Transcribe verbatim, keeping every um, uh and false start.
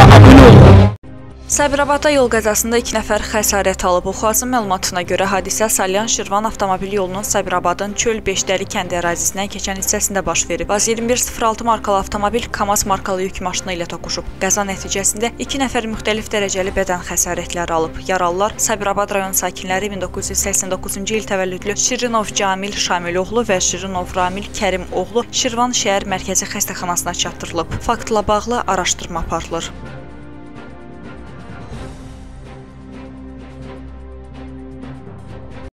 kanalımıza abunə olun. Sabirabadda yol qəzasında iki nəfər xəsarət alıb. Oxuazın məlumatına görə hadisə Salyan-Şirvan avtomobil yolunun Sabirabadın Çöl Beşdəli kəndi ərazisindən keçən hissəsində baş verib. Vaz iyirmi bir sıfır altı markalı avtomobil KAMAZ markalı yük maşını ilə toqquşub. Qəza nəticəsində iki nəfər müxtəlif dərəcəli bədən xəsarətləri alıb. Yaralılar Sabirabad rayon sakinləri min doqquz yüz səksən doqquzuncu il təvəllüdlü Şirinov Camil Şamiloğlu və Şirinov Ramil Kərimoğlu Şirvan şəhər mərkəzi xəstəxanasına çatdırılıb. Faktla bağlı araşdırma aparılır.